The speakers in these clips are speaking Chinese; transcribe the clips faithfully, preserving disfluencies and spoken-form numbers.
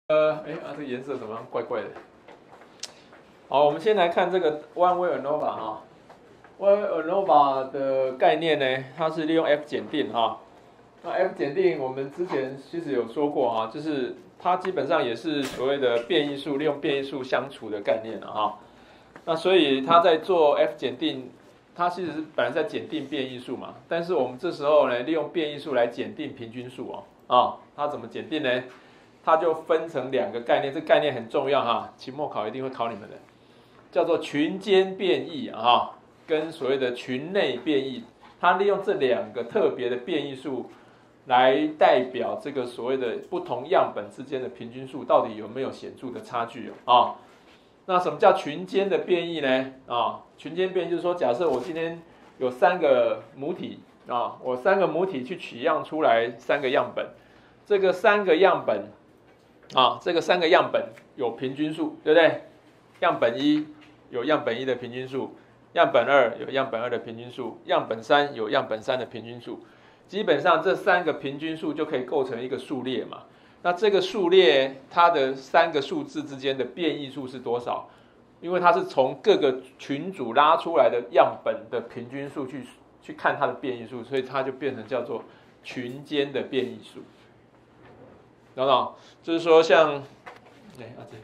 呃，哎啊，这个颜色怎么样？怪怪的。好，我们先来看这个 one way ANOVA 啊。one way ANOVA 的概念呢，它是利用 F 检定哈。那 F 检定我们之前其实有说过哈，就是它基本上也是所谓的变异数，利用变异数相除的概念了哈。那所以它在做 F 检定，它其实是本来在检定变异数嘛，但是我们这时候呢，利用变异数来检定平均数哦。啊，它怎么检定呢？它就分成两个概念，这概念很重要哈，期末考一定会考你们的，叫做群间变异啊，跟所谓的群内变异。它利用这两个特别的变异数来代表这个所谓的不同样本之间的平均数到底有没有显著的差距啊？那什么叫群间的变异呢？啊，群间变异就是说，假设我今天有三个母体啊，我三个母体去取样出来三个样本，这个三个样本。啊，这个三个样本有平均数，对不对？样本一有样本一的平均数，样本二有样本二的平均数，样本三有样本三的平均数。基本上这三个平均数就可以构成一个数列嘛。那这个数列它的三个数字之间的变异数是多少？因为它是从各个群组拉出来的样本的平均数去去看它的变异数，所以它就变成叫做群间的变异数。懂不懂？就是说像，哎啊这，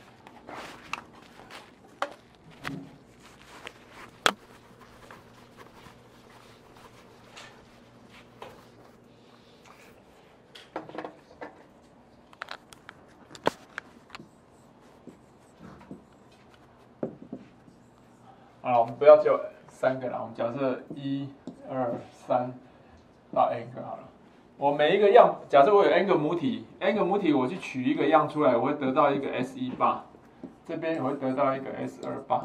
好了，我们不要就三个了，我们假设一、二、三到 n 个好了。我每一个样，假设我有 n 个母体 ，n 个母体我去取一个样出来，我会得到一个 S 十八，这边我会得到一个 S 二十八。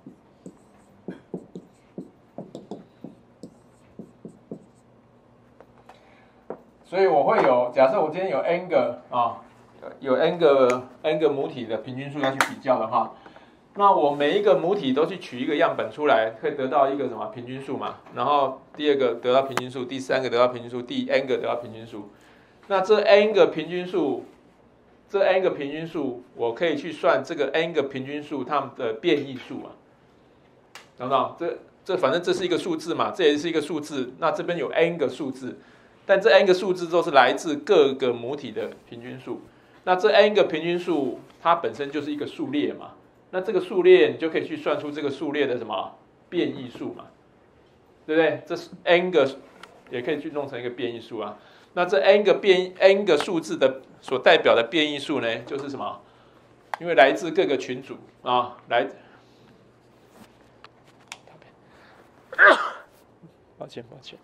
所以我会有，假设我今天有 n 个啊，有 n 个 n 个母体的平均数要去比较的话，那我每一个母体都去取一个样本出来，可以得到一个什么平均数嘛？然后第二个得到平均数，第三个得到平均数，第 n 个得到平均数。那这 n 个平均数，这 n 个平均数，我可以去算这个 n 个平均数它们的变异数嘛？懂不懂？这这反正这是一个数字嘛，这也是一个数字。那这边有 n 个数字，但这 n 个数字都是来自各个母体的平均数。那这 n 个平均数，它本身就是一个数列嘛。那这个数列你就可以去算出这个数列的什么变异数嘛，对不对？这是 n 个也可以去弄成一个变异数啊。那这 n 个变 n 个数字的所代表的变异数呢，就是什么？因为来自各个群组啊，来，抱歉抱歉，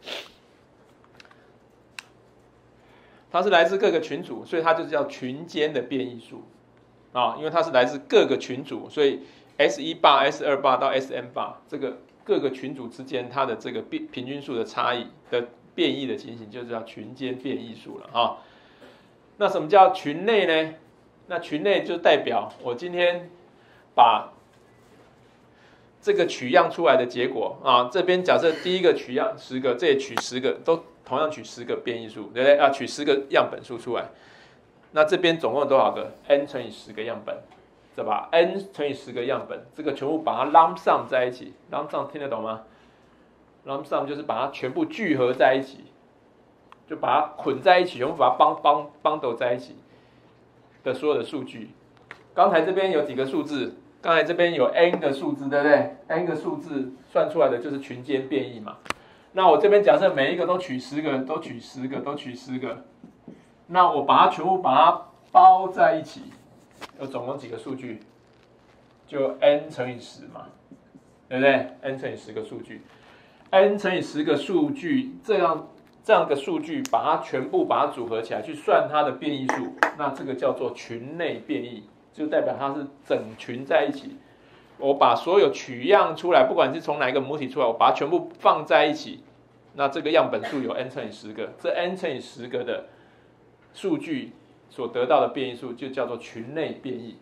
它是来自各个群组，所以它就叫群间的变异数。啊，因为它是来自各个群组，所以 S 十八、S 二十八到 S M 八这个各个群组之间它的这个平均数的差异的变异的情形，就叫群间变异数了啊。那什么叫群内呢？那群内就代表我今天把这个取样出来的结果啊，这边假设第一个取样十个，这也取十个，都同样取十个变异数，对不对？啊，取十个样本数出来。那这边总共有多少个 ？n 乘以十个样本，对吧 ？n 乘以十个样本，这个全部把它 lump sum 在一起 ，lump sum 听得懂吗 ？lump sum 就是把它全部聚合在一起，就把它捆在一起，全部把它帮帮帮斗在一起的所有的数据。刚才这边有几个数字？刚才这边有 n 个数字，对不对 ？n 个数字算出来的就是群间变异嘛。那我这边假设每一个都取十个，都取十个，都取十个。那我把它全部把它包在一起，有总共几个数据？就 n 乘以十嘛，对不对 ？n 乘以十个数据 ，n 乘以十个数据，这样这样的数据，把它全部把它组合起来，去算它的变异数，那这个叫做群内变异，就代表它是整群在一起。我把所有取样出来，不管是从哪一个母体出来，我把它全部放在一起，那这个样本数有 n 乘以十个，这 n 乘以十个的数据所得到的变异数就叫做群内变异，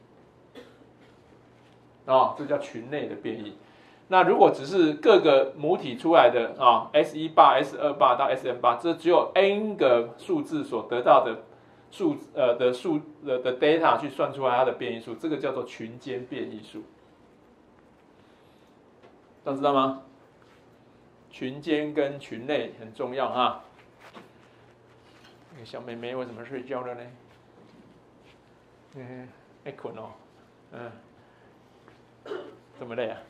啊，这叫群内的变异。那如果只是各个母体出来的啊 ，S 十八、S 二十八到 S M 八，这只有 n 个数字所得到的数呃的数的的 data 去算出来它的变异数，这个叫做群间变异数。大家知道吗？群间跟群类很重要哈。那个小妹妹为什么睡觉了呢？嗯，爱困哦，嗯，这么累啊？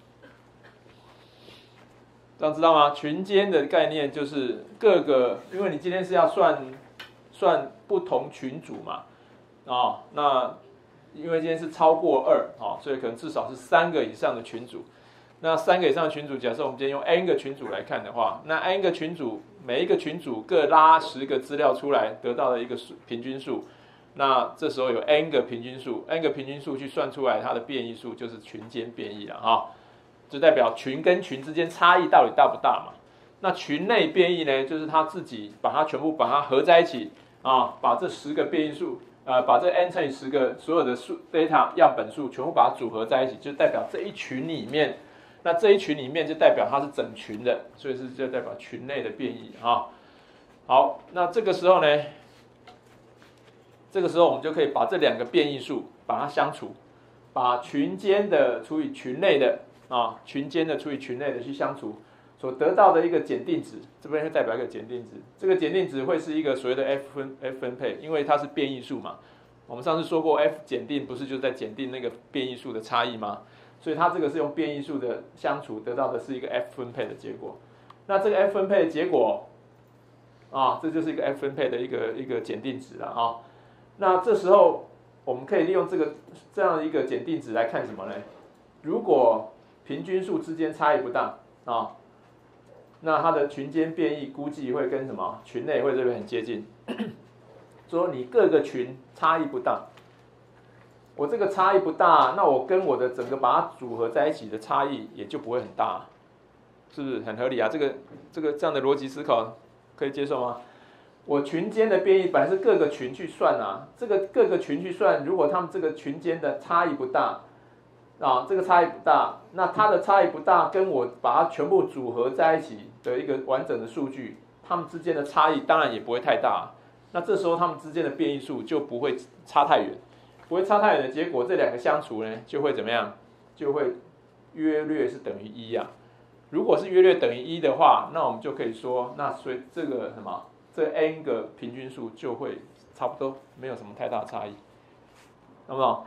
大家知道吗？群间的概念就是各个，因为你今天是要算算不同群组嘛，啊、哦，那因为今天是超过二啊、哦，所以可能至少是三个以上的群组。那三个以上的群组，假设我们今天用 n 个群组来看的话，那 n 个群组每一个群组各拉十个资料出来，得到的一个平均数。那这时候有 n 个平均数 ，n 个平均数去算出来它的变异数，就是群间变异了哈、哦。就代表群跟群之间差异到底大不大嘛？那群内变异呢，就是它自己把它全部把它合在一起啊，把这十个变异数，呃，把这 n 乘以十个所有的数 data 样本数全部把它组合在一起，就代表这一群里面，那这一群里面就代表它是整群的，所以是就代表群内的变异啊。好，那这个时候呢，这个时候我们就可以把这两个变异数把它相除，把群间的除以群内的。啊，群间的除以群内的去相除，所得到的一个检定值，这边会代表一个检定值。这个检定值会是一个所谓的 F 分 F 分配，因为它是变异数嘛。我们上次说过 F 检定不是就是在检定那个变异数的差异吗？所以它这个是用变异数的相除得到的是一个 F 分配的结果。那这个 F 分配的结果，啊，这就是一个 F 分配的一个一个检定值了啊。那这时候我们可以利用这个这样的一个检定值来看什么呢？如果平均数之间差异不大啊，那它的群间变异估计会跟什么群内会这边很接近。说你各个群差异不大，我这个差异不大，那我跟我的整个把它组合在一起的差异也就不会很大，是不是很合理啊？这个这个这样的逻辑思考可以接受吗？我群间的变异本来是各个群去算啊，这个各个群去算，如果他们这个群间的差异不大。啊，这个差异不大，那它的差异不大，跟我把它全部组合在一起的一个完整的数据，它们之间的差异当然也不会太大。那这时候它们之间的变异数就不会差太远，不会差太远的结果，这两个相除呢，就会怎么样？就会约略是等于一啊。如果是约略等于一的话，那我们就可以说，那所以这个什么，这 n 个平均数就会差不多，没有什么太大差异，懂不懂？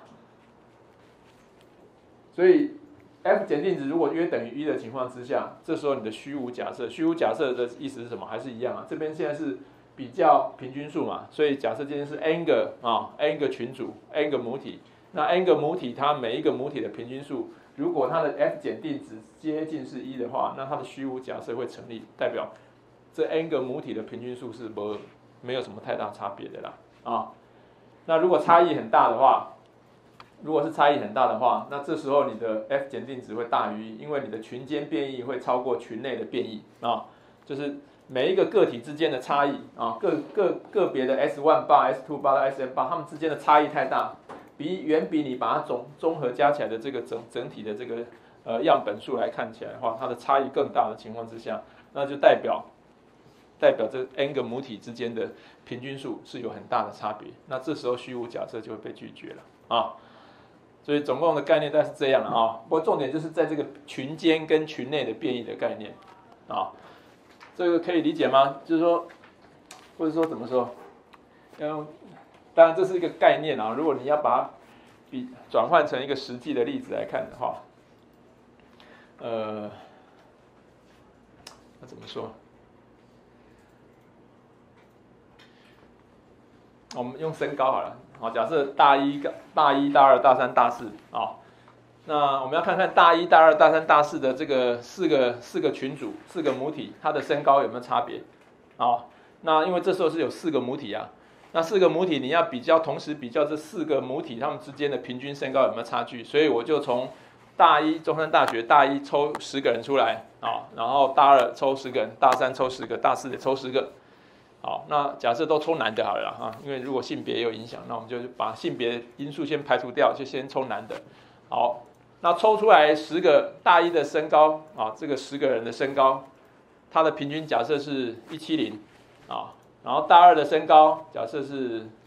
所以 F 检定值如果约等于一的情况之下，这时候你的虚无假设，虚无假设的意思是什么？还是一样啊？这边现在是比较平均数嘛，所以假设今天是 n 个啊 n 个群组 n 个母体，那 n 个母体它每一个母体的平均数，如果它的 F 检定值接近是一的话，那它的虚无假设会成立，代表这 n 个母体的平均数是没没有什么太大差别的啦啊。那如果差异很大的话，如果是差异很大的话，那这时候你的 F 检定值会大于一，因为你的群间变异会超过群内的变异啊，就是每一个个体之间的差异啊，个个个别的 S 一 bar、S 二 bar 到 S n bar， 它们之间的差异太大，比远比你把它总综合加起来的这个整整体的这个呃样本数来看起来的话，它的差异更大的情况之下，那就代表代表这 n 个母体之间的平均数是有很大的差别，那这时候虚无假设就会被拒绝了啊。所以总共的概念大概是这样了啊，不过重点就是在这个群间跟群内的变异的概念啊，这个可以理解吗？就是说，或者说怎么说？嗯，当然这是一个概念啊，如果你要把它比转换成一个实际的例子来看的话，呃，那怎么说？我们用身高好了。好，假设大一、大一、大二、大三、大四啊，那我们要看看大一、大二、大三、大四的这个四个四个群组、四个母体，它的身高有没有差别？啊，那因为这时候是有四个母体啊，那四个母体你要比较，同时比较这四个母体它们之间的平均身高有没有差距？所以我就从大一中山大学大一抽十个人出来啊，然后大二抽十个人，大三抽十个，大四也抽十个。好，那假设都抽男的好了啦，因为如果性别也有影响，那我们就把性别因素先排除掉，就先抽男的。好，那抽出来十个大一的身高啊，这个十个人的身高，它的平均假设是一七零啊，然后大二的身高假设是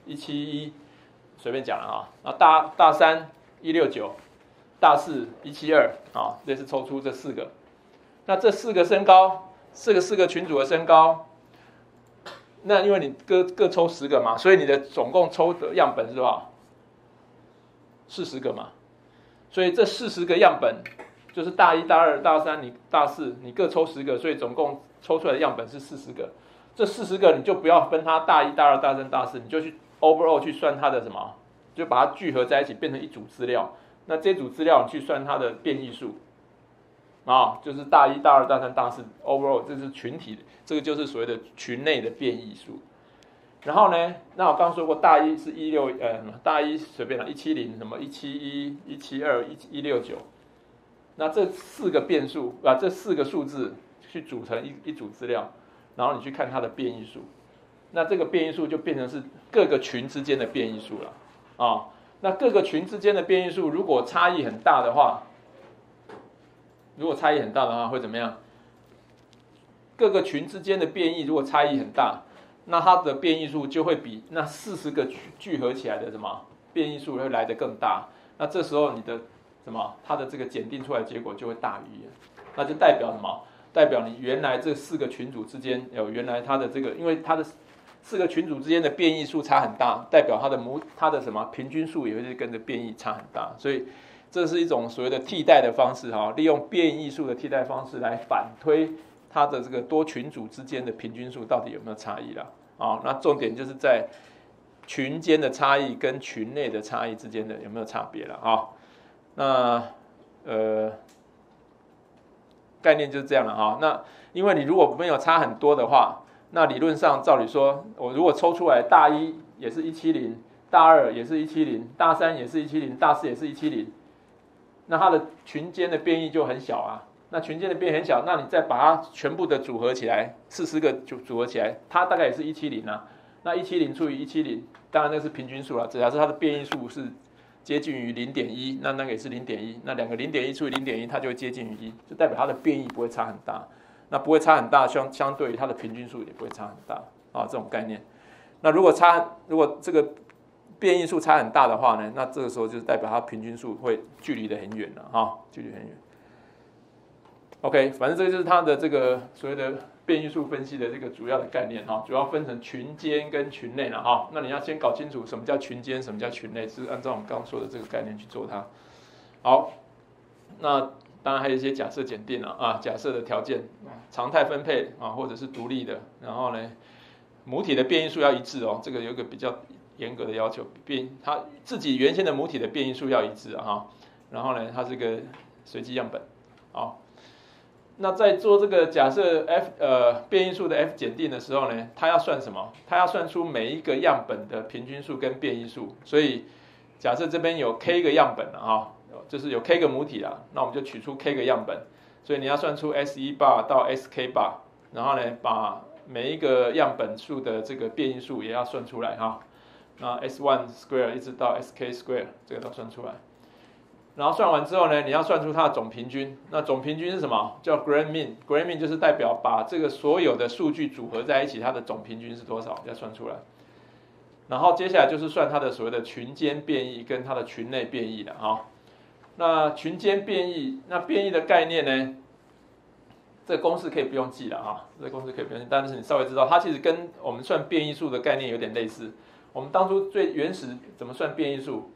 一七一，随便讲了啊。然后大大三一六九，大四一七二啊，类似抽出这四个。那这四个身高，四个四个群组的身高，那因为你各各抽十个嘛，所以你的总共抽的样本是多少？四十个嘛。所以这四十个样本，就是大一、大二、大三，你大四，你各抽十个，所以总共抽出来的样本是四十个。这四十个你就不要分它大一、大二、大三、大四，你就去 overall 去算它的什么，就把它聚合在一起变成一组资料。那这组资料你去算它的变异数，啊，就是大一、大二、大三、大四 overall， 这是群体的，这个就是所谓的群内的变异数。然后呢，那我刚刚说过，大一是一六呃，大一随便了，一七零什么一七一、一七二、一一六九，那这四个变数啊，这四个数字去组成一一组资料。然后你去看它的变异数，那这个变异数就变成是各个群之间的变异数了啊、哦。那各个群之间的变异数如果差异很大的话，如果差异很大的话会怎么样？各个群之间的变异如果差异很大，那它的变异数就会比那四十个聚合起来的什么变异数会来得更大。那这时候你的什么它的这个检定出来的结果就会大于一，那就代表什么？代表你原来这四个群组之间有原来它的这个，因为它的四个群组之间的变异数差很大，代表它的母它的什么平均数也会跟着变异差很大，所以这是一种所谓的替代的方式哈，利用变异数的替代方式来反推它的这个多群组之间的平均数到底有没有差异啦啊？那重点就是在群间的差异跟群内的差异之间的有没有差别了啊？那呃。概念就是这样了哈。那因为你如果没有差很多的话，那理论上照理说，我如果抽出来大一也是一七零，大二也是一七零，大三也是一七零，大四也是一七零，那它的群间的变异就很小啊。那群间的变异很小，那你再把它全部的组合起来，四十个组组合起来，它大概也是一七零啊。那一七零除以一七零，当然那是平均数了，只要是它的变异数是接近于零点一，那那个也是零点一，那两个零点一除以零点一，它就会接近于一，就代表它的变异不会差很大。那不会差很大，相相对于它的平均数也不会差很大啊，这种概念。那如果差，如果这个变异数差很大的话呢，那这个时候就是代表它平均数会距离的很远了哈，距离很远。OK， 反正这个就是它的这个所谓的变异数分析的这个主要的概念哈，主要分成群间跟群内了哈。那你要先搞清楚什么叫群间，什么叫群内，是按照我们刚刚说的这个概念去做它。好，那当然还有一些假设检定了啊，假设的条件，常态分配啊，或者是独立的，然后呢，母体的变异数要一致哦，这个有一个比较严格的要求，变它自己原先的母体的变异数要一致啊哈，然后呢，它是个随机样本，好。那在做这个假设 F 呃变异数的 F 检定的时候呢，它要算什么？它要算出每一个样本的平均数跟变异数。所以假设这边有 K 个样本了哈，就是有 K 个母体啦，那我们就取出 K 个样本。所以你要算出 S 一 bar 到 S K bar， 然后呢把每一个样本数的这个变异数也要算出来哈。那 S 一 square 一直到 S K square 这个都算出来。然后算完之后呢，你要算出它的总平均。那总平均是什么？叫 grand mean。grand mean 就是代表把这个所有的数据组合在一起，它的总平均是多少，要算出来。然后接下来就是算它的所谓的群间变异跟它的群内变异了啊。那群间变异，那变异的概念呢？这个公式可以不用记了啊，这个公式可以不用记，但是你稍微知道，它其实跟我们算变异数的概念有点类似。我们当初最原始怎么算变异数？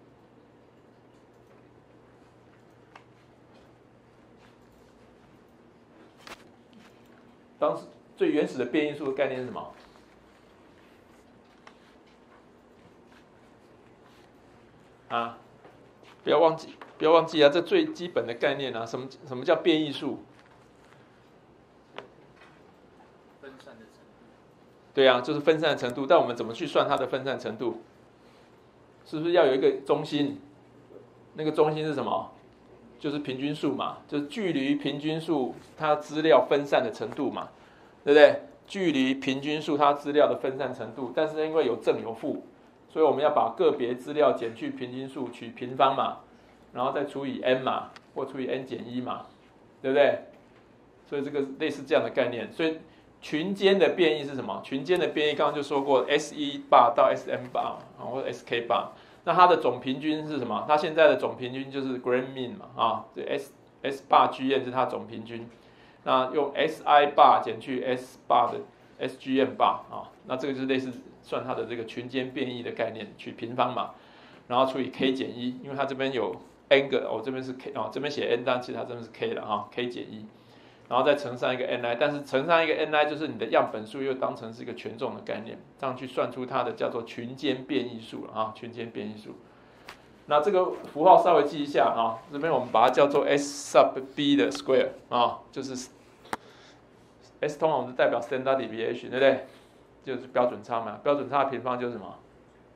当时最原始的变异数的概念是什么？啊，不要忘记，不要忘记啊！这最基本的概念啊，什么什么叫变异数？ 分散的程度。 对啊，就是分散的程度。但我们怎么去算它的分散程度？是不是要有一个中心？那个中心是什么？就是平均数嘛，就是距离平均数它资料分散的程度嘛，对不对？距离平均数它资料的分散程度，但是因为有正有负，所以我们要把个别资料减去平均数取平方嘛，然后再除以 n 嘛，或除以 n 减一嘛，对不对？所以这个类似这样的概念，所以群间的变异是什么？群间的变异刚刚就说过 S 一 bar 到 S M bar 啊，或者 S K bar。那它的总平均是什么？它现在的总平均就是 Grand Mean 嘛，啊，这 S S bar G M 是它总平均。那用 S I bar 减去 S bar 的 S G M bar 啊，那这个就是类似算它的这个群间变异的概念，取平方嘛，然后除以 K 减一，因为它这边有 n 个，我、哦、这边是 K 啊、哦，这边写 n， 但其实它这边是 K 了哈 ，K 减一。然后再乘上一个 ni， 但是乘上一个 ni 就是你的样本数又当成是一个权重的概念，这样去算出它的叫做群间变异数了啊，群间变异数。那这个符号稍微记一下啊，这边我们把它叫做 S sub b 的 square 啊，就是 S 通常我们代表 standard deviation， 对不对？就是标准差嘛，标准差的平方就是什么？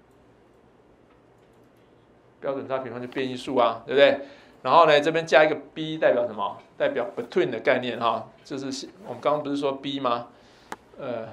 标准差平方就变异数啊，对不对？然后呢，这边加一个 b 代表什么？代表 between 的概念哈，就是我们刚刚不是说 b 吗？呃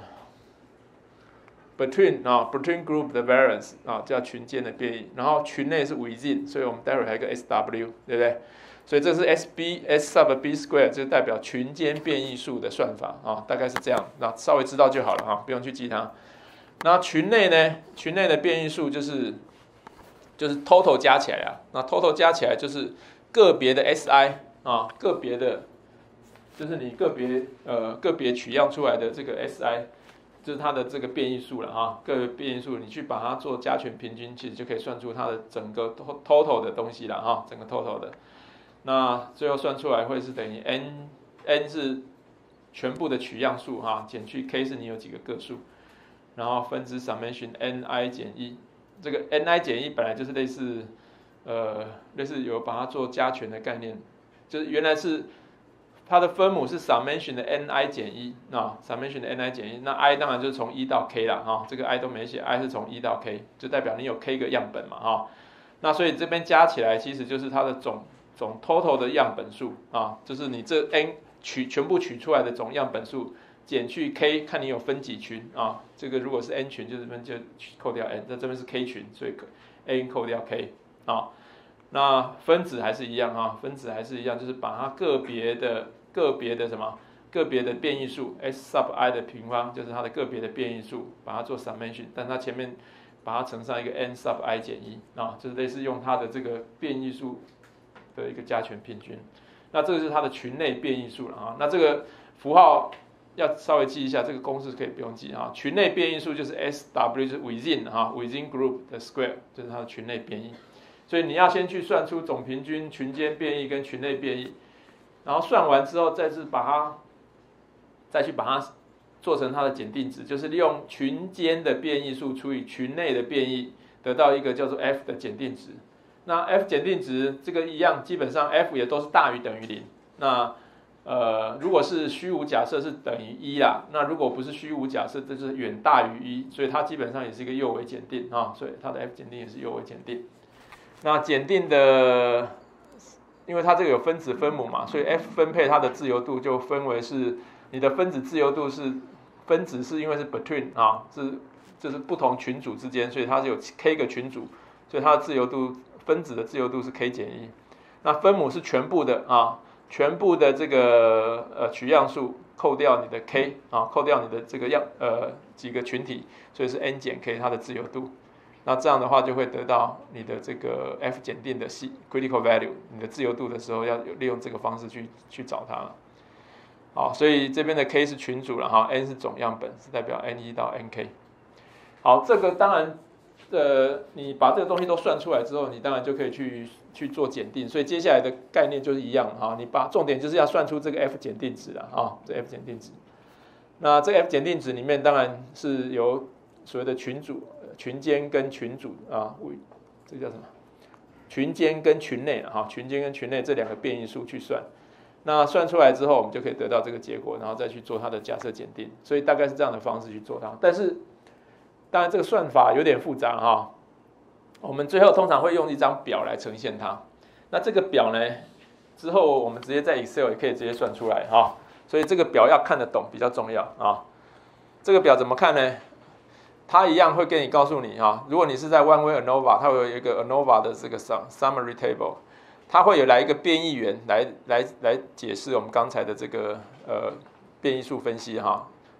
，between 啊 ，between group 的 variance 啊，叫群间的变异。然后群内是 within， 所以我们待会还有一个 S W， 对不对？所以这是 S B S sub b square， 就代表群间变异数的算法啊，大概是这样。那稍微知道就好了哈，不用去记它。那群内呢？群内的变异数就是就是 total 加起来啊，那 total 加起来就是个别的 S I 啊，个别的，就是你个别呃个别取样出来的这个 S I， 就是它的这个变异数了啊，个别变异数你去把它做加权平均，其实就可以算出它的整个 total 的东西了啊，整个 total 的。那最后算出来会是等于 n n 是全部的取样数哈，减去 k 是你有几个个数，然后分之 summation ni 减一，这个 ni 减一本来就是类似呃类似有把它做加权的概念，就是原来是它的分母是 summation 的 ni 减一啊 ，summation 的 ni 减一，那 i 当然就是从一到 k 啦哈，这个 i 都没写 ，i 是从一到 k， 就代表你有 k 个样本嘛哈，那所以这边加起来其实就是它的总。总 total 的样本数啊，就是你这 n 取全部取出来的总样本数减去 k， 看你有分几群啊。这个如果是 n 群，就这边就扣掉 n， 那这边是 k 群，所以 n 扣掉 k 啊。那分子还是一样啊，分子还是一样，就是把它个别的个别的什么个别的变异数 s sub i 的平方，就是它的个别的变异数，把它做 summation， 但它前面把它乘上一个 n sub i 减一啊，就是类似用它的这个变异数的一个加权平均，那这个是它的群内变异数了啊。那这个符号要稍微记一下，这个公式可以不用记啊。群内变异数就是 S W， 就是 within 啊 ，within group 的 square， 就是它的群内变异。所以你要先去算出总平均、群间变异跟群内变异，然后算完之后，再是把它再去把它做成它的检定值，就是利用群间的变异数除以群内的变异，得到一个叫做 F 的检定值。那 F 检定值这个一样，基本上 F 也都是大于等于零。那呃，如果是虚无假设是等于一啦，那如果不是虚无假设，这就是远大于一，所以它基本上也是一个右维检定啊，所以它的 F 检定也是右维检定。那检定的，因为它这个有分子分母嘛，所以 F 分配它的自由度就分为是你的分子自由度是分子是因为是 between 啊，是就是不同群组之间，所以它是有 k 个群组，所以它的自由度。分子的自由度是 k 减一，那分母是全部的啊，全部的这个呃取样数扣掉你的 k 啊，扣掉你的这个样呃几个群体，所以是 n 减 k 它的自由度。那这样的话就会得到你的这个 F 检定的 C critical value， 你的自由度的时候要利用这个方式去去找它了。好，所以这边的 k 是群组了哈 ，n 是总样本，是代表 n 一到 n k。好，这个当然。呃，你把这个东西都算出来之后，你当然就可以去去做检定。所以接下来的概念就是一样哈，你把重点就是要算出这个 F 检定值啊，啊，这 F 检定值。那这个 F 检定值里面当然是由所谓的群组、群间跟群组啊，这叫什么？群间跟群内哈，群间跟群内这两个变异数去算。那算出来之后，我们就可以得到这个结果，然后再去做它的假设检定。所以大概是这样的方式去做它，但是。当然，这个算法有点复杂哈。我们最后通常会用一张表来呈现它。那这个表呢，之后我们直接在 Excel 也可以直接算出来哈。所以这个表要看得懂比较重要啊。这个表怎么看呢？它一样会跟你告诉你哈。如果你是在 One Way ANOVA， 它会有一个 ANOVA 的这个 summary table， 它会有来一个变异员来来来解释我们刚才的这个呃变异数分析哈。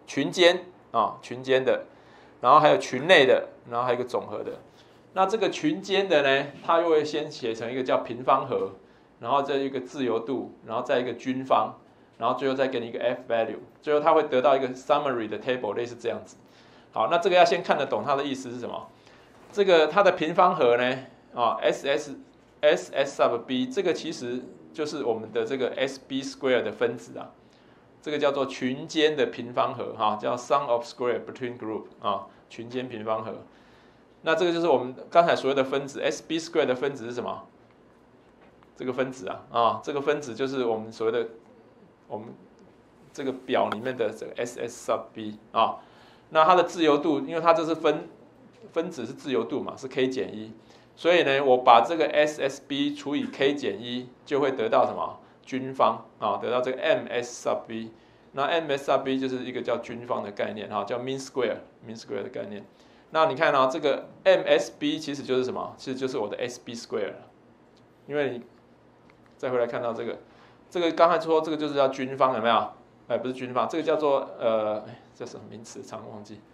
群间啊，群间的，然后还有群内的，然后还有一个总和的。那这个群间的呢，它又会先写成一个叫平方和，然后再一个自由度，然后再一个均方，然后最后再给你一个 f value， 最后它会得到一个 summary 的 table， 类似这样子。好，那这个要先看得懂它的意思是什么。这个它的平方和呢，啊 ，S S S S sub b， 这个其实就是我们的这个 S B square 的分子啊。这个叫做群间的平方和哈，叫 sum of square between group 啊，群间平方和。那这个就是我们刚才所谓的分子 S B square 的分子是什么？这个分子啊啊，这个分子就是我们所谓的我们这个表里面的这个 S S sub b 啊。那它的自由度，因为它这是分分子是自由度嘛，是 k 减一，所以呢，我把这个 S S b 除以 k 减一，就会得到什么？均方啊，得到这个 M S sub b， 那 M S sub b 就是一个叫均方的概念哈，叫 mean square mean square 的概念。那你看啊，这个 M S b 其实就是什么？其实就是我的 S B square， 因为你再回来看到这个，这个刚才说这个就是叫均方，有没有？哎，不是均方，这个叫做呃，叫什么名词？常忘记，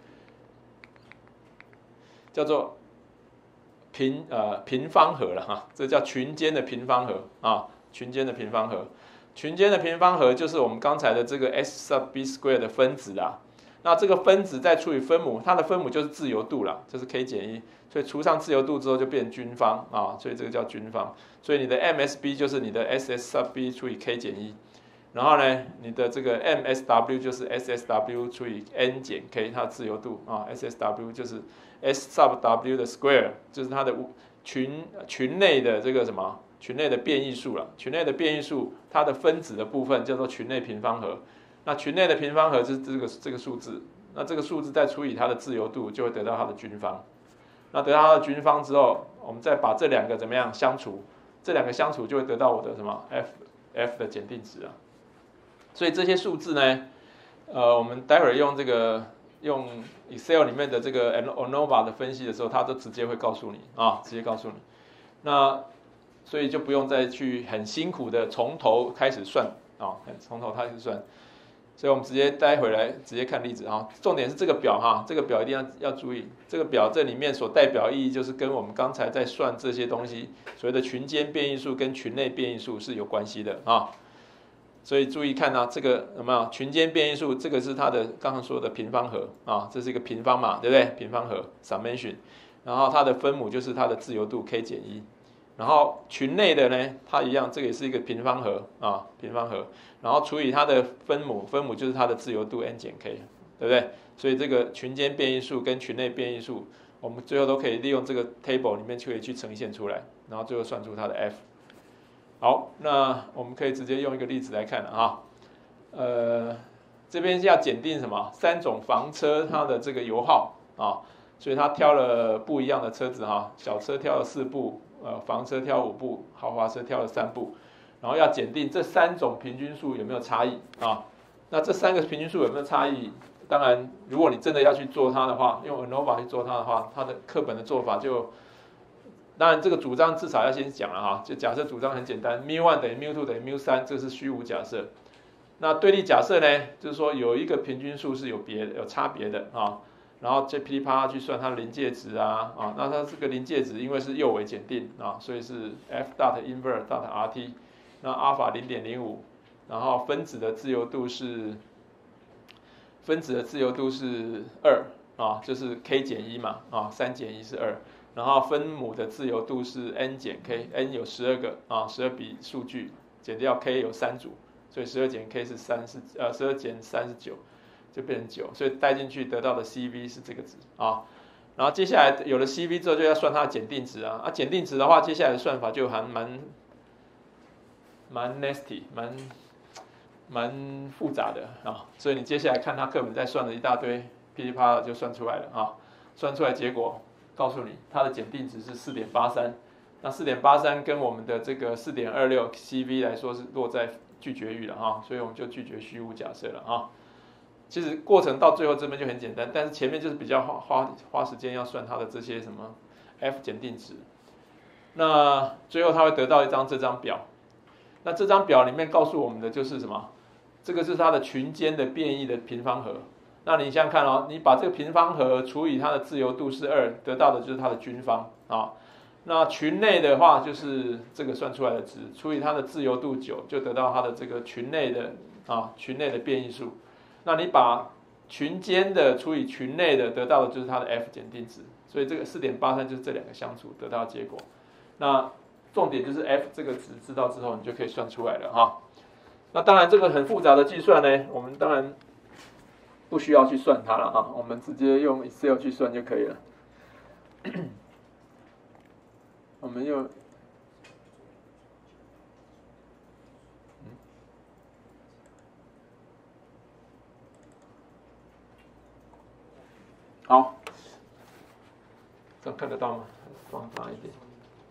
叫做平呃平方和了哈，这叫群间的平方和啊。群间的平方和，群间的平方和就是我们刚才的这个 S sub b square 的分子啊。那这个分子再除以分母，它的分母就是自由度啦，就是 k 减一，所以除上自由度之后就变成均方啊，所以这个叫均方。所以你的 M S B 就是你的 S S sub b 除以 k 减一，然后呢，你的这个 M S W 就是 S S W 除以 n 减 k， 它的自由度啊 ，S S W 就是 S sub W 的 square， 就是它的群群内的这个什么？群内的变异数了，群内的变异数，它的分子的部分叫做群内平方和。那群内的平方和是这个这个数字，那这个数字再除以它的自由度，就会得到它的均方。那得到它的均方之后，我们再把这两个怎么样相除？这两个相除就会得到我的什么 f f 的检定值啊。所以这些数字呢，呃，我们待会儿用这个用 Excel 里面的这个 ANOVA 的分析的时候，它都直接会告诉你啊，直接告诉你。那所以就不用再去很辛苦的从头开始算啊，从头开始算。所以我们直接待回来直接看例子啊。重点是这个表哈，这个表一定要要注意，这个表这里面所代表意义就是跟我们刚才在算这些东西所谓的群间变异数跟群内变异数是有关系的啊。所以注意看啊，这个有没有群间变异数？这个是它的刚刚说的平方和啊，这是一个平方嘛，对不对？平方和 summation， 然后它的分母就是它的自由度 k 减一。然后群内的呢，它一样，这个也是一个平方和啊，平方和，然后除以它的分母，分母就是它的自由度 n 减 k， 对不对？所以这个群间变异数跟群内变异数，我们最后都可以利用这个 table 里面就可以去呈现出来，然后最后算出它的 f。好，那我们可以直接用一个例子来看了啊，呃，这边要检定什么？三种房车它的这个油耗啊，所以他挑了不一样的车子哈，小车挑了四部。呃，房车挑五部，豪华车挑了三部，然后要检定这三种平均数有没有差异啊？那这三个平均数有没有差异？当然，如果你真的要去做它的话，用 ANOVA 去做它的话，它的课本的做法就，当然这个主张至少要先讲了哈，就假设主张很简单 ，mu 一 等于 mu 二 等于 mu 三，这是虚无假设。那对立假设呢，就是说有一个平均数是有别有差别的啊。然后这噼里啪啦去算它的临界值啊，啊，那它这个临界值因为是右维检定啊，所以是 f dot invert dot rt， 那阿尔法 零点零五， 然后分子的自由度是分子的自由度是二啊，就是 k 减一嘛，啊，三减一是二，然后分母的自由度是 n 减 k，n 有十二个啊，十二笔数据，减掉 k 有三组，所以十二减 k 是三十，呃，十二减三十九。就变成九，所以带进去得到的 C V 是这个值啊。然后接下来有了 C V 之后，就要算它的检定值啊。啊，检定值的话，接下来的算法就还蛮蛮 nasty， 蛮蛮复杂的啊。所以你接下来看他课本在算了一大堆，噼里啪啦就算出来了啊。算出来结果告诉你，它的检定值是 四点八三， 那 四点八三 跟我们的这个 四点二六 C V 来说是落在拒绝域了啊，所以我们就拒绝虚无假设了啊。其实过程到最后这边就很简单，但是前面就是比较花花花时间要算它的这些什么 f 检定值。那最后他会得到一张这张表，那这张表里面告诉我们的就是什么？这个是它的群间的变异的平方和， 那你想想看哦，你把这个平方和除以它的自由度是二，得到的就是它的均方啊。那群内的话就是这个算出来的值，除以它的自由度九，就得到它的这个群内的啊群内的变异数。那你把群间的除以群内的，得到的就是它的 F 检定值。所以这个 四点八三 就是这两个相除得到的结果。那重点就是 F 这个值知道之后，你就可以算出来了哈。那当然这个很复杂的计算呢，我们当然不需要去算它了哈，我们直接用 Excel 去算就可以了。我们用，嗯，好，这样看得到吗？放大一点。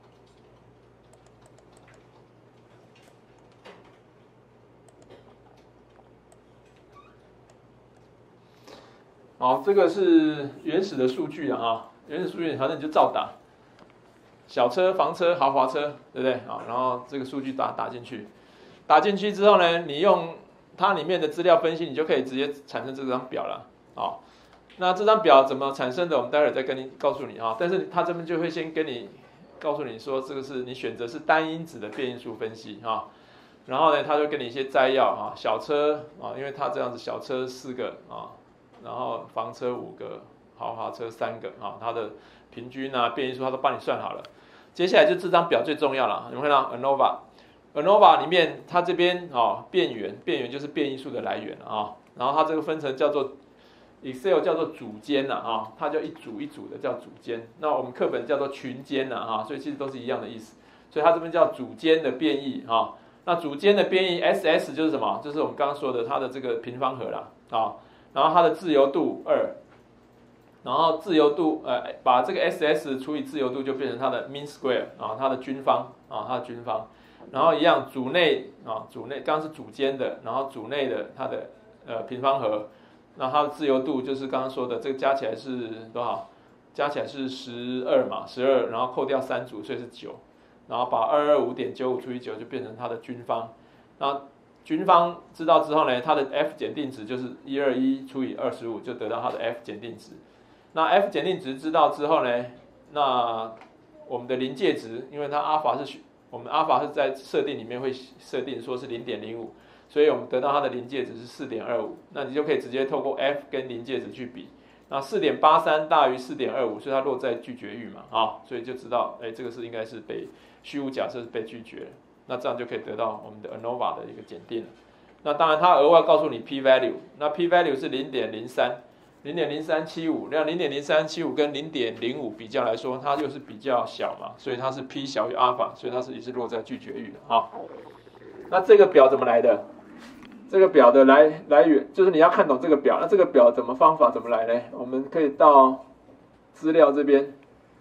好，这个是原始的数据啊，原始数据反正你就照打。小车、房车、豪华车，对不对啊？然后这个数据打打进去，打进去之后呢，你用它里面的资料分析，你就可以直接产生这张表了。好，那这张表怎么产生的？我们待会儿再跟你告诉你啊。但是它这边就会先跟你告诉你说，这个是你选择是单因子的变因数分析啊。然后呢，它就给你一些摘要啊，小车啊，因为它这样子小车四个啊，然后房车五个，豪华车三个啊，它的平均啊变因数它都帮你算好了。接下来就这张表最重要了，你们看到 ANOVA，ANOVA 里面它这边啊变源，变源就是变因数的来源啊，然后它这个分成叫做 Excel 叫做组间呐啊，它就一组一组的叫组间，那我们课本叫做群间呐啊，所以其实都是一样的意思，所以它这边叫组间的变异啊，那组间的变异 S S 就是什么？就是我们刚刚说的它的这个平方和啦啊，然后它的自由度二。然后自由度，呃，把这个 S S 除以自由度就变成它的 mean square 啊，它的均方啊，它的均方。然后一样组内啊，组内刚刚是组间的，然后组内的它的呃平方和，那它的自由度就是刚刚说的这个加起来是多少？加起来是十二嘛，十二，然后扣掉三组，所以是九。然后把二百二十五点九五除以九就变成它的均方。那均方知道之后呢，它的 F 检定值就是一百二十一除以二十五，就得到它的 F 检定值。那 F 检定值知道之后呢，那我们的临界值，因为它阿法是我们阿法是在设定里面会设定说是 零点零五， 所以我们得到它的临界值是 四点二五， 那你就可以直接透过 F 跟临界值去比，那 四点八三 大于 四点二五， 所以它落在拒绝域嘛啊，所以就知道哎这个是应该是被虚无假设是被拒绝了，那这样就可以得到我们的 ANOVA 的一个检定了。那当然它额外告诉你 P value， 那 P value 是 零点零三。零点零三七五，那零点零三七五跟 零点零五 比较来说，它又是比较小嘛，所以它是 P 小于阿法，所以它是也是落在拒绝域的啊。那这个表怎么来的？这个表的来来源就是你要看懂这个表，那这个表怎么方法怎么来呢？我们可以到资料这边，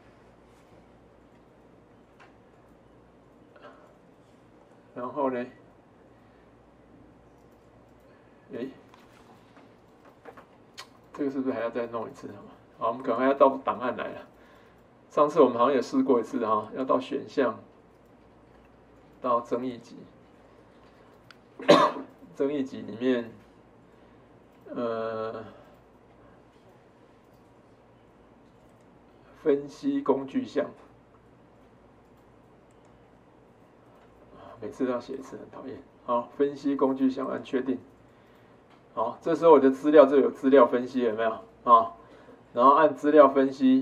然后呢，诶。这个是不是还要再弄一次？好，我们赶快要到档案来了。上次我们好像也试过一次哈，要到选项，到增益集，增益集里面，呃，分析工具项，每次都要写一次，很讨厌。好，分析工具项按确定。好，这时候我的资料这有资料分析有没有啊？然后按资料分析，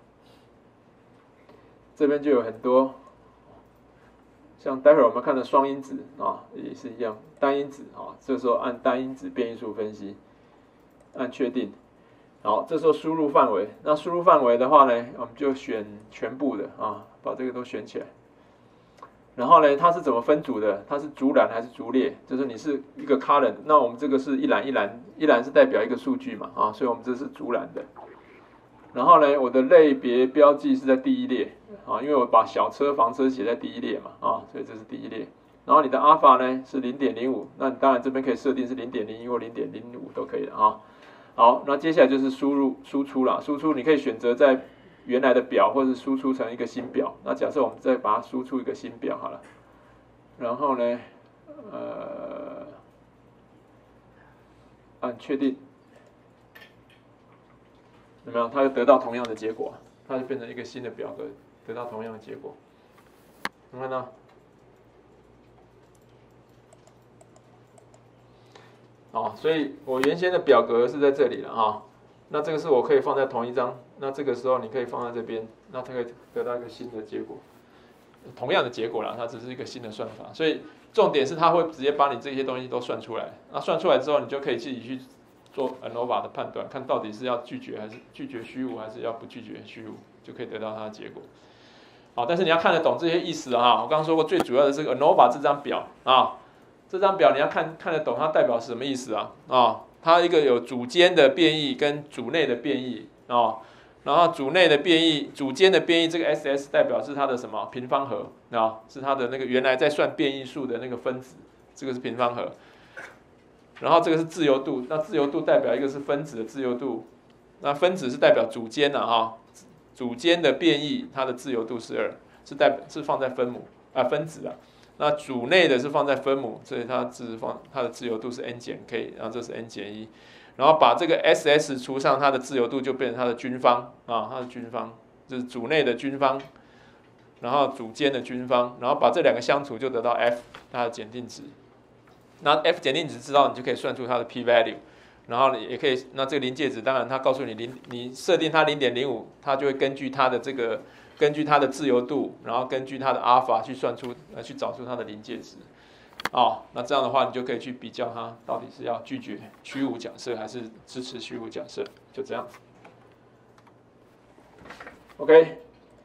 这边就有很多，像待会儿我们看的双因子啊，也是一样，单因子啊，这时候按单因子变因数分析，按确定。好，这时候输入范围，那输入范围的话呢，我们就选全部的啊，把这个都选起来。然后呢，它是怎么分组的？它是逐栏还是逐列？就是你是一个 column， 那我们这个是一栏一栏，一栏是代表一个数据嘛，啊，所以我们这是逐栏的。然后呢，我的类别标记是在第一列，啊，因为我把小车、房车写在第一列嘛，啊，所以这是第一列。然后你的 alpha 呢是 零点零五， 那你当然这边可以设定是 零点零一 或 零点零五 都可以的啊。好，那接下来就是输入输出啦，输出你可以选择在原来的表，或是输出成一个新表。那假设我们再把它输出一个新表好了，然后呢，呃，按确定， 有没有？它就得到同样的结果，它就变成一个新的表格，得到同样的结果。你看到？哦，所以我原先的表格是在这里了啊。那这个是我可以放在同一张，那这个时候你可以放在这边，那它可以得到一个新的结果，同样的结果啦，它只是一个新的算法。所以重点是它会直接把你这些东西都算出来，那算出来之后，你就可以自己去做 ANOVA 的判断，看到底是要拒绝还是拒绝虚无，还是要不拒绝虚无，就可以得到它的结果。好，但是你要看得懂这些意思啊。我刚刚说过，最主要的是 ANOVA 这张表啊。这张表你要看看得懂它代表什么意思啊？啊，它一个有组间的变异跟组内的变异啊，然后组内的变异、组间的变异，这个 S S 代表是它的什么平方核啊？是它的那个原来在算变异数的那个分子，这个是平方核。然后这个是自由度，那自由度代表一个是分子的自由度，那分子是代表组间的啊，组间的变异它的自由度是二，是代表是放在分母啊分子啊。那组内的是放在分母，所以它自放它的自由度是 n 减 k， 然后这是 n 减一，然后把这个 S S 除上它的自由度，就变成它的均方啊，它的均方就是组内的均方，然后组间的均方，然后把这两个相除就得到 F 它的检定值。那 F 检定值知道，你就可以算出它的 p value， 然后也可以，那这个临界值当然它告诉你零，你设定它 零点零五， 它就会根据它的这个。根据它的自由度，然后根据它的阿尔法去算出，呃，去找出它的临界值，哦，那这样的话，你就可以去比较它到底是要拒绝虚无假设还是支持虚无假设，就这样子。OK，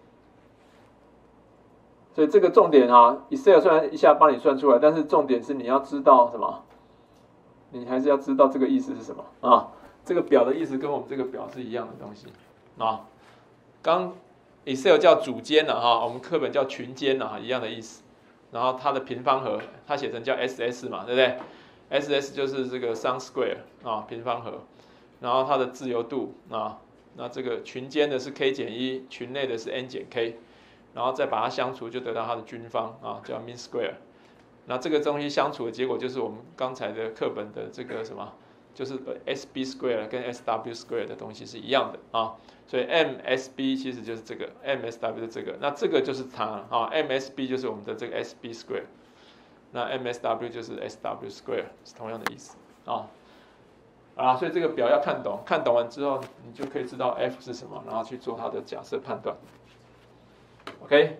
所以这个重点啊 ，Excel 虽然一下帮你算出来，但是重点是你要知道什么？你还是要知道这个意思是什么啊？这个表的意思跟我们这个表是一样的东西啊，刚。Excel 叫组间了哈，我们课本叫群间了哈，一样的意思。然后它的平方核，它写成叫 S S 嘛，对不对 ？S S 就是这个 sum square 啊，平方核。然后它的自由度啊，那这个群间的是 k 减一，群内的是 n 减 k， 然后再把它相除，就得到它的均方啊，叫 mean square。那这个东西相除的结果就是我们刚才的课本的这个什么，就是 S B square 跟 S W square 的东西是一样的啊。所以 M S B 其实就是这个 M S W 的这个，那这个就是它啊 ，M S B 就是我们的这个 S B square， 那 M S W 就是 S W square， 是同样的意思啊。啊，所以这个表要看懂，看懂完之后，你就可以知道 F 是什么，然后去做它的假设判断。OK。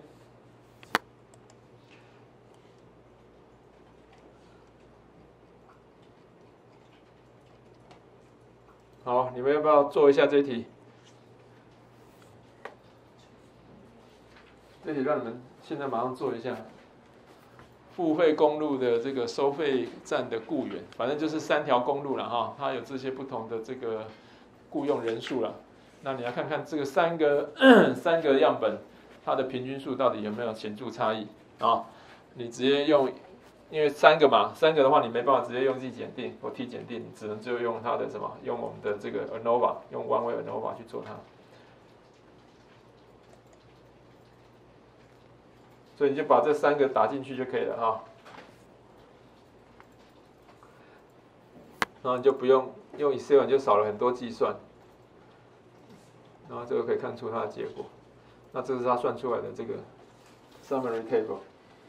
好，你们要不要做一下这题？这题让你们现在马上做一下。付费公路的这个收费站的雇员，反正就是三条公路了哈，它有这些不同的这个雇用人数了。那你要看看这个三个三个样本，它的平均数到底有没有显著差异啊？你直接用，因为三个嘛，三个的话你没办法直接用 z 检定或 t 检定，你只能就用它的什么，用我们的这个 ANOVA， 用 one way ANOVA 去做它。所以你就把这三个打进去就可以了哈，然后你就不用用 Excel， 你就少了很多计算，然后这个可以看出它的结果。那这是它算出来的这个 summary table。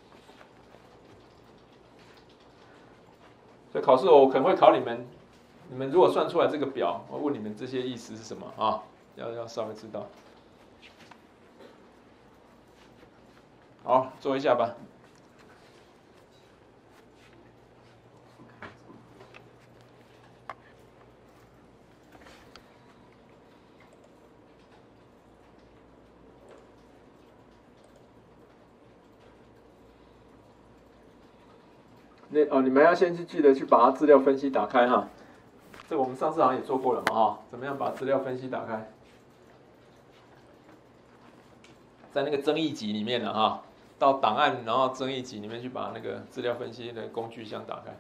所以考试我可能会考你们，你们如果算出来这个表，我问你们这些意思是什么啊？要要稍微知道。好，做一下吧。那哦，你们要先去记得去把它资料分析打开哈。这个我们上次好像也做过了嘛哈，怎么样把资料分析打开？在那个争议集里面了哈。到档案，然后争议集里面去把那个资料分析的工具箱打开。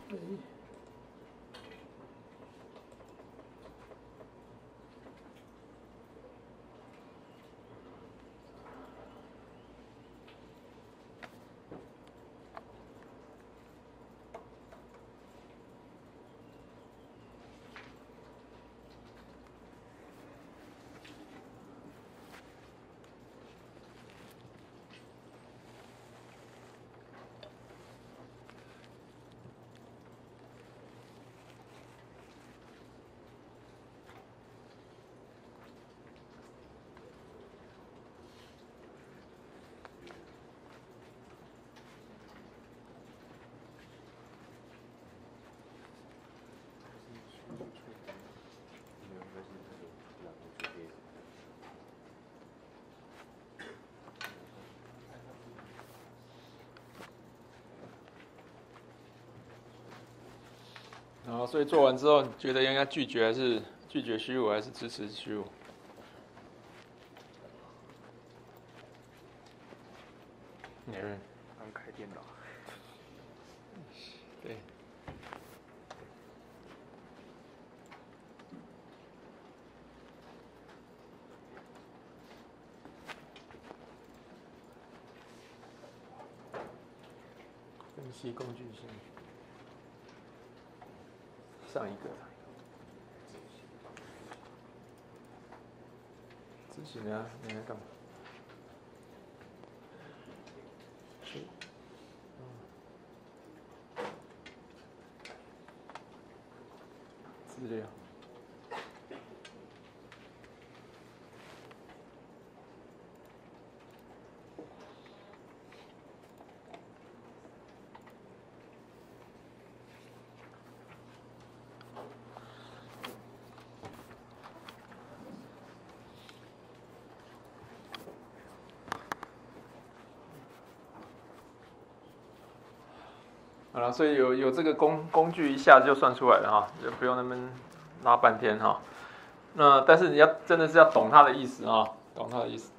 然后，所以做完之后，你觉得应该拒绝还是拒绝虚无，还是支持虚无？你认？ 刚开电脑。 对。分析工具性。上一个，执行的啊，你在干嘛？是，嗯，资料。好了，所以有有这个工工具，一下就算出来了哈，就不用那么拉半天哈。那但是你要真的是要懂它的意思啊，懂它的意思。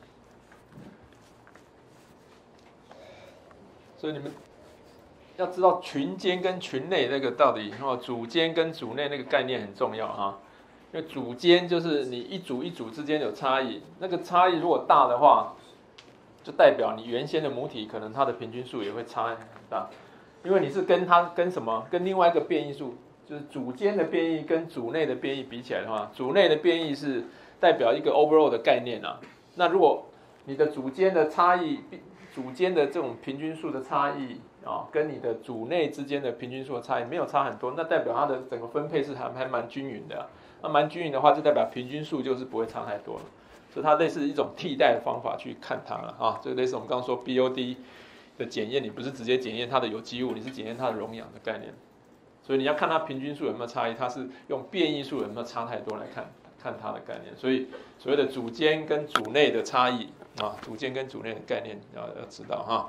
所以你们要知道群间跟群内那个到底哦，组间跟组内那个概念很重要哈。因为组间就是你一组一组之间有差异，那个差异如果大的话，就代表你原先的母体可能它的平均数也会差很大。因为你是跟它跟什么？跟另外一个变异数，就是组间的变异跟组内的变异比起来的话，组内的变异是代表一个 overall 的概念啊。那如果你的组间的差异，组间的这种平均数的差异啊，跟你的组内之间的平均数的差异没有差很多，那代表它的整个分配是还还蛮均匀的啊。那蛮均匀的话，就代表平均数就是不会差太多了。所以它类似一种替代的方法去看它了啊，就类似我们刚刚说 B O D。的检验，你不是直接检验它的有机物，你是检验它的溶氧的概念，所以你要看它平均数有没有差异，它是用变异数有没有差太多来看看它的概念。所以所谓的组间跟组内的差异啊，组间跟组内的概念要要知道哈。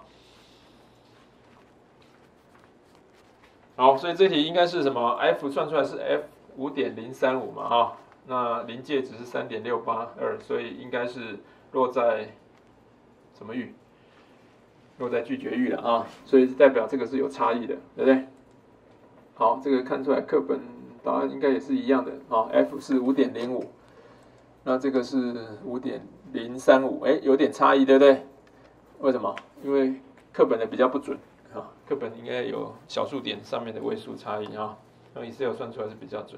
好，所以这题应该是什么 ？F 算出来是 F 五点零三五嘛哈，那临界值是三点六八二，所以应该是落在什么域？落在拒绝域了啊，所以代表这个是有差异的，对不对？好，这个看出来课本答案应该也是一样的啊 ，F 是 五点零五， 那这个是 五点零三五， 哎，有点差异，对不对？为什么？因为课本的比较不准啊，课本应该有小数点上面的位数差异啊，用 Excel 算出来是比较准。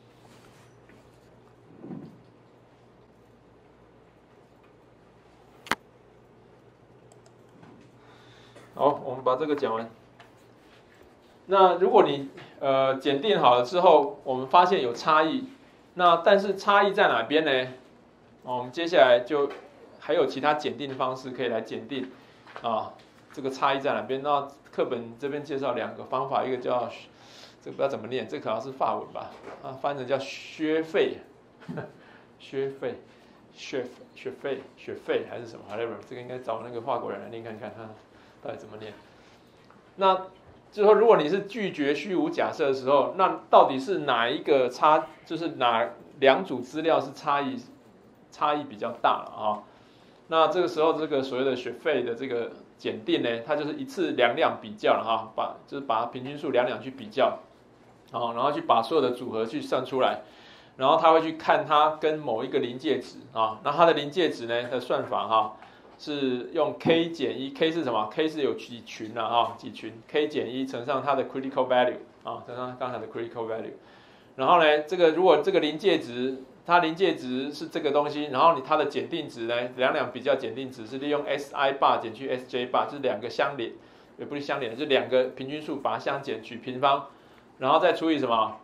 好，我们把这个讲完。那如果你呃检定好了之后，我们发现有差异，那但是差异在哪边呢？哦，我们接下来就还有其他检定方式可以来检定啊，这个差异在哪边？那课本这边介绍两个方法，一个叫这个不知道怎么念，这可能是法文吧，啊，翻成叫薛费，薛费，薛薛费，薛费还是什么 ？whatever， 这个应该找那个法国人来念看看哈。到底怎么念？那就是说，如果你是拒绝虚无假设的时候，那到底是哪一个差？就是哪两组资料是差异差异比较大了啊？那这个时候，这个所谓的学费的这个检定呢，它就是一次两两比较了哈，把就是把平均数两两去比较，啊，然后去把所有的组合去算出来，然后他会去看它跟某一个临界值啊，那它的临界值呢的算法哈。是用 k 减一 ，k 是什么 ？k 是有几群啊？哈，几群 k 减一乘上它的 critical value 啊，乘上刚才的 critical value。然后呢，这个如果这个临界值，它临界值是这个东西，然后你它的检定值呢，两两比较检定值是利用 si bar 减去 sj bar，就是两个相连，也不是相连，就两个平均数把它相减取平方，然后再除以什么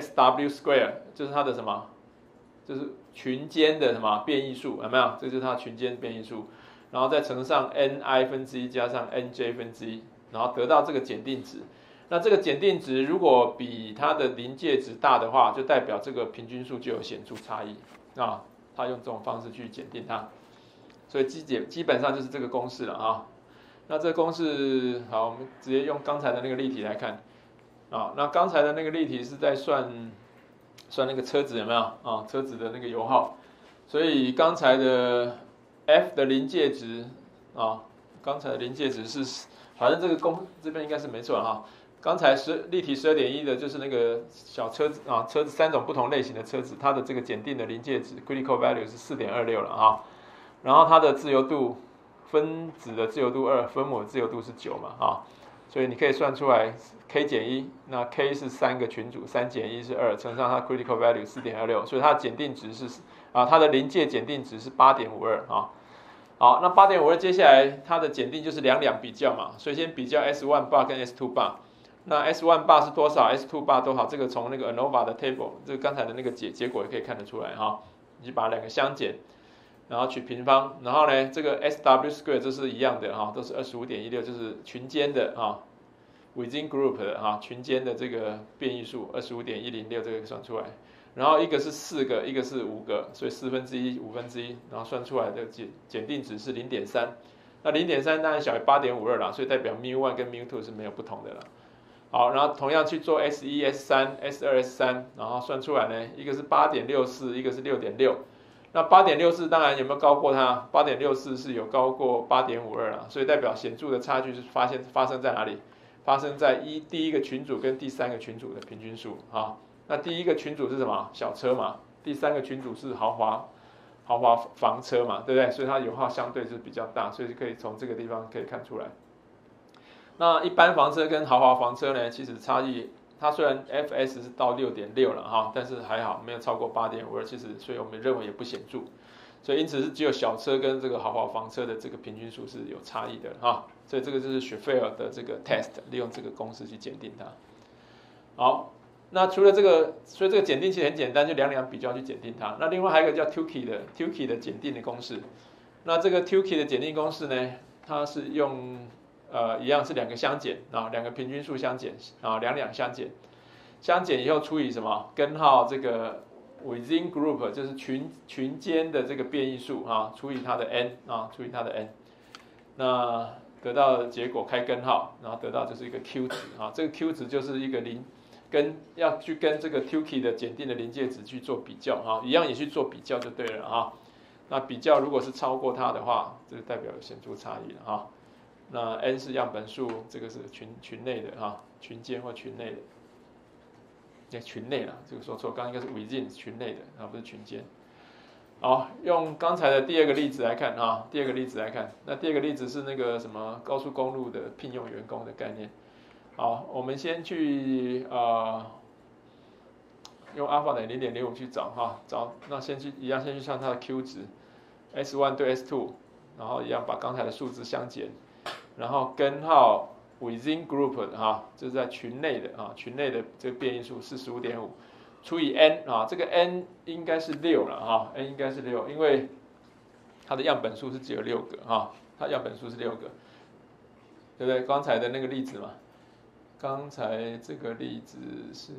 sw square， 就是它的什么，就是群间的什么变异数，有没有？这就是它群间变异数。然后再乘上 ni 分之一加上 nj 分之一，然后得到这个检定值。那这个检定值如果比它的临界值大的话，就代表这个平均数就有显著差异啊。他用这种方式去检定它，所以基基基本上就是这个公式了啊。那这个公式好，我们直接用刚才的那个例题来看啊。那刚才的那个例题是在算算那个车子有没有啊？车子的那个油耗，所以刚才的。F 的临界值啊，刚才的临界值是，反正这个公这边应该是没错了哈。刚才十例题十二点一的就是那个小车子啊，车子三种不同类型的车子，它的这个检定的临界值 critical value 是 四点二六 了啊。然后它的自由度，分子的自由度二，分母的自由度是九嘛啊，所以你可以算出来 k 减一，那 k 是三个群组，三减一是二，乘上它 critical value 四点二六，所以它的检定值是啊，它的临界检定值是 八点五二 啊。好，那 八点五二 接下来它的检定就是两两比较嘛，所以先比较 S 一 bar 跟 S 二 bar。那 S 一 bar 是多少 ，S 二 bar 多少？这个从那个 ANOVA 的 table， 这个刚才的那个结结果也可以看得出来哈。你就把两个相减，然后取平方，然后呢，这个 sw square 这是一样的哈，都是 二十五点一六，就是群间的啊 ，within group 的哈，群间的这个变异数 二十五点一零六这个算出来。然后一个是四个，一个是五个，所以四分之一、五分之一，然后算出来的检检定值是零点三。那零点三当然小于八点五二啦，所以代表 mu 一 跟 mu 二是没有不同的了。好，然后同样去做 S 一、S 三、S 二、S 三，然后算出来呢，一个是八点六四，一个是六点六。那八点六四当然有没有高过它？八点六四是有高过八点五二啦，所以代表显著的差距是发现发生在哪里？发生在一第一个群组跟第三个群组的平均数啊。那第一个群组是什么？小车嘛。第三个群组是豪华豪华房车嘛，对不对？所以它油耗相对是比较大，所以可以从这个地方可以看出来。那一般房车跟豪华房车呢，其实差异，它虽然 F S 是到六点六了哈，但是还好没有超过八点五二，其实所以我们认为也不显著。所以因此是只有小车跟这个豪华房车的这个平均数是有差异的哈。所以这个就是雪菲尔的这个 test， 利用这个公式去检定它。好。那除了这个，所以这个检定其实很简单，就两两比较去检定它。那另外还有一个叫 Tukey 的 Tukey 的检定的公式。那这个 Tukey 的检定公式呢，它是用呃一样是两个相减啊，两个平均数相减啊，两两相减，相减以后除以什么根号这个 within group 就是群群间的这个变异数啊，除以它的 n 啊，除以它的 n， 那得到的结果开根号，然后得到就是一个 Q 值啊，这个 Q 值就是一个零。跟要去跟这个 Tukey 的检定的临界值去做比较啊，一样也去做比较就对了啊。那比较如果是超过它的话，这个代表有显著差异了啊。那 n 是样本数，这个是群群内的啊，群间或群内的。那群内了，这个说错，刚刚应该是 within 群内的啊，不是群间。好，用刚才的第二个例子来看啊，第二个例子来看，那第二个例子是那个什么高速公路的聘用员工的概念。好，我们先去呃用 alpha 等于零点零五去找哈，找那先去一样先去算它的 Q 值 ，S 一 对 S 二，然后一样把刚才的数字相减，然后根号 within group 哈，就是在群内的啊，群内的这个变异数是 十五点五，除以 n 啊，这个 n 应该是六了哈 ，n 应该是六，因为它的样本数是只有六个哈，它样本数是六个，对不对？刚才的那个例子嘛。刚才这个例子是，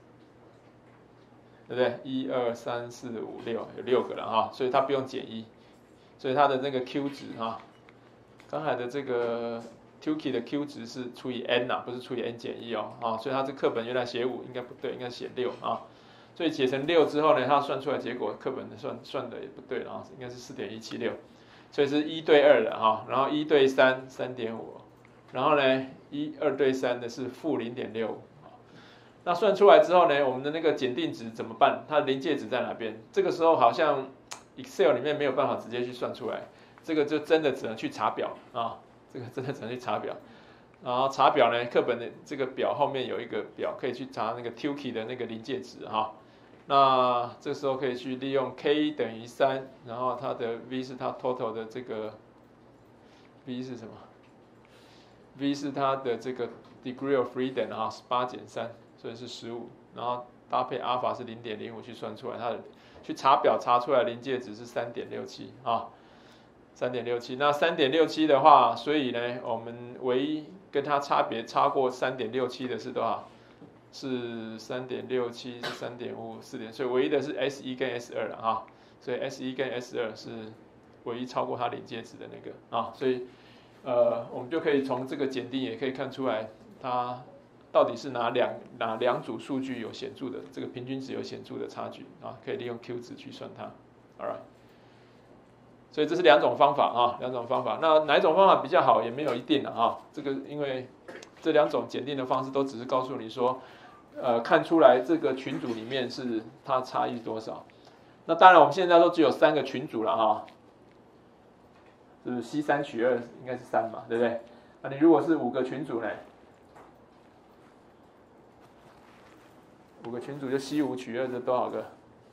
对不对？一二三四五六，有六个了哈，所以它不用减一，所以它的那个 Q 值哈，刚才的这个 Tukey 的 Q 值是除以 n 呐、啊，不是除以 n 减一哦，啊，所以它这课本原来写五应该不对，应该写六啊，所以解成六之后呢，它算出来结果课本的算算的也不对了啊，应该是四点一七六， 所以是一对二的哈，然后一对三三点五，然后呢一二对三的是负零点六五。那算出来之后呢，我们的那个检定值怎么办？它的临界值在哪边？这个时候好像 Excel 里面没有办法直接去算出来，这个就真的只能去查表啊，这个真的只能去查表。然后查表呢，课本的这个表后面有一个表可以去查那个 Tukey 的那个临界值哈。那这时候可以去利用 k 等于三，然后它的 v 是它 total 的这个 v 是什么 ？v 是它的这个 degree of freedom 哈，八减三。所以是十五，然后搭配阿法是零点零五去算出来，它的去查表查出来临界值是三点六七啊，三点六七。那三点六七的话，所以呢，我们唯一跟它差别超过三点六七的是多少？是三点六七是三点五四点，所以唯一的是 S 一跟 S 二了啊，所以 S 一跟 S 二是唯一超过它临界值的那个啊，所以呃，我们就可以从这个检定也可以看出来它。到底是哪两哪两组数据有显著的这个平均值有显著的差距啊？可以利用 Q 值去算它 ，all right。所以这是两种方法啊，两种方法。那哪一种方法比较好也没有一定的啊。这个因为这两种检定的方式都只是告诉你说，呃，看出来这个群组里面是它差异多少。那当然我们现在都只有三个群组了哈，就是 C 三取二应该是三嘛，对不对？那你如果是五个群组呢？五个群组就 C 五取二，这多少个？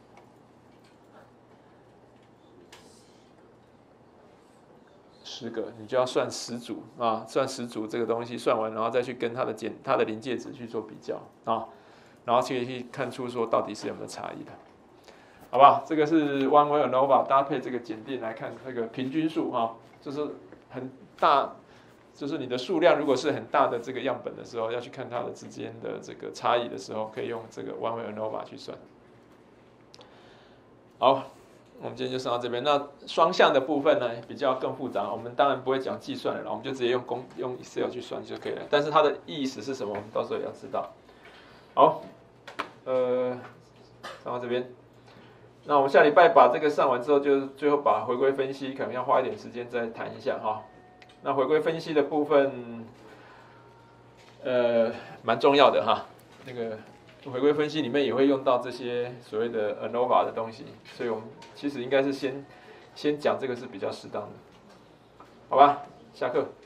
十个，你就要算十组啊，算十组这个东西算完，然后再去跟它的简它的临界值去做比较啊，然后去去看出说到底是有没有差异的，好不好？这个是 One Way ANOVA 搭配这个检定来看那个平均数啊，就是很大。就是你的数量如果是很大的这个样本的时候，要去看它的之间的这个差异的时候，可以用这个 One Way ANOVA 去算。好，我们今天就上到这边。那双向的部分呢，比较更复杂，我们当然不会讲计算了，我们就直接用公用 Excel 去算就可以了。但是它的意思是什么，我们到时候也要知道。好，呃，上到这边。那我们下礼拜把这个上完之后，就最后把回归分析可能要花一点时间再谈一下哈。那回归分析的部分，呃，蛮重要的哈。那个回归分析里面也会用到这些所谓的 ANOVA 的东西，所以我们其实应该是先先讲这个是比较适当的，好吧？下课。